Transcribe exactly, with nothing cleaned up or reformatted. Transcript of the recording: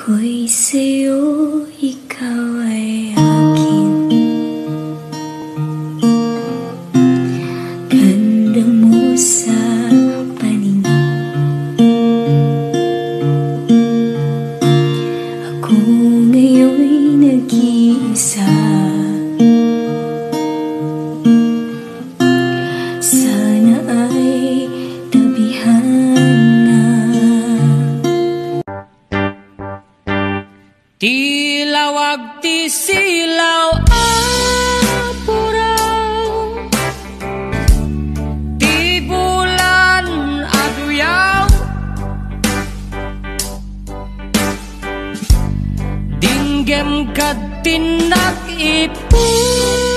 Ako'y sa'yo, ikaw ay akin. Ganda mo sa paningin. Ako ngayon'y nag-iisa. Sana ay tabihan na. Tilawag ti silaw apuraw, ti bulan aduyaw, dinggem kat tinag ipon.